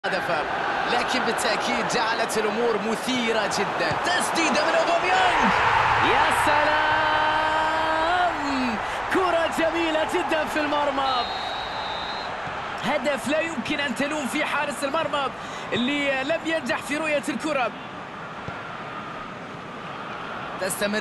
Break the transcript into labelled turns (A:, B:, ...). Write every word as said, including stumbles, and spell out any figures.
A: هدفا، لكن بالتأكيد جعلت الأمور مثيرة جدا. تسديدة من أوباميانغ، يا سلام، كرة جميلة جدا في المرمى. هدف لا يمكن أن تلوم فيه حارس المرمى اللي لم ينجح في رؤية الكرة. تستمر